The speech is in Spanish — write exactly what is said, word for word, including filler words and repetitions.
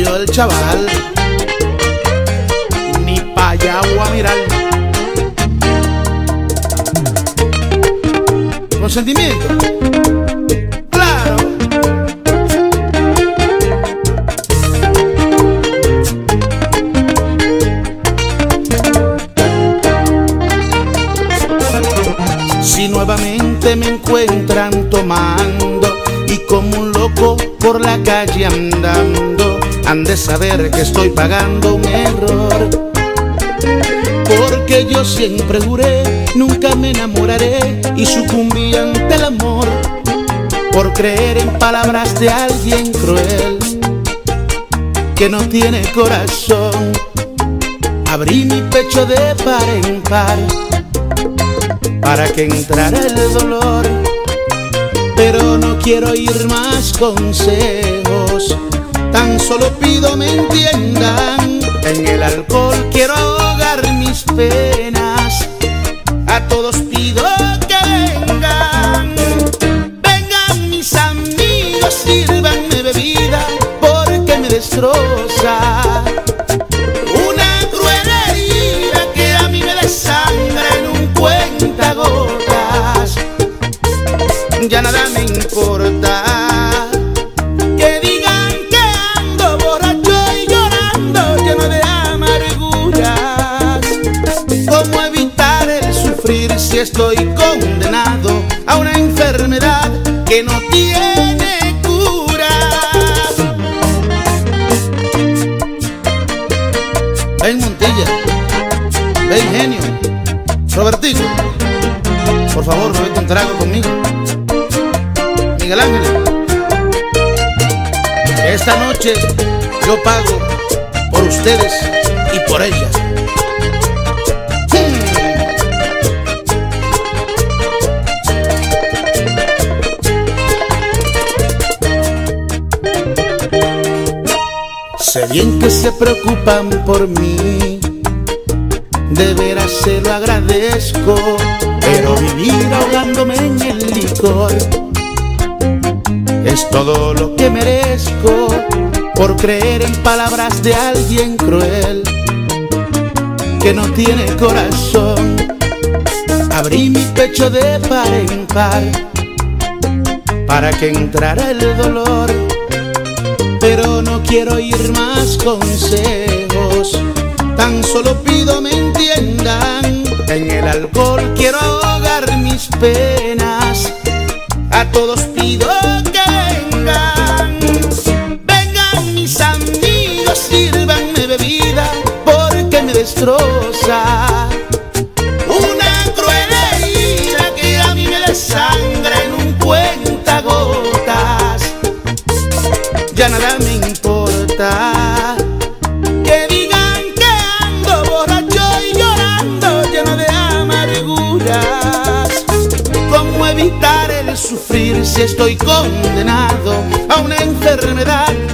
yo el chaval, ni pa' allá voy a mirar. Consentimiento, claro. Si nuevamente me encuentran tomando y como un loco por la calle andando, han de saber que estoy pagando un error, porque yo siempre juré nunca me enamoraré y sucumbí ante el amor por creer en palabras de alguien cruel que no tiene corazón. Abrí mi pecho de par en par para que entrara el dolor, pero no quiero oír más consejos, tan solo pido me entiendan. En el alcohol quiero ahogar mis penas, a todos pido que vengan. Vengan mis amigos, sírvanme bebida, porque me destroza una cruel herida que a mí me desangra en un cuentagotas. Ya nada me importa que digan que ando borracho y llorando lleno de amarguras. ¿Cómo evitar el sufrir si estoy condenado a una enfermedad que no tiene cura? Ven Montilla, ven Genio, Robertico, por favor, no me un trago conmigo. Miguel Ángel, esta noche yo pago por ustedes y por ellas. Hmm. Sé bien que se preocupan por mí, de veras se lo agradezco, pero vivir ahogándome en el licor es todo lo que merezco por creer en palabras de alguien cruel que no tiene corazón. Abrí mi pecho de par en par para que entrara el dolor, pero no quiero oír más consejos, tan solo pido me entiendan. En el alcohol quiero ahogar mis penas, a todos pido que vengan. Vengan mis amigos, sírvanme bebida, porque me destroza una cruel herida que a mí me desangra en un cuentagotas. Ya nada me importa que digan que ando borracho y llorando lleno de amarguras. ¿Cómo evitar el sufrir si estoy condenado a una enfermedad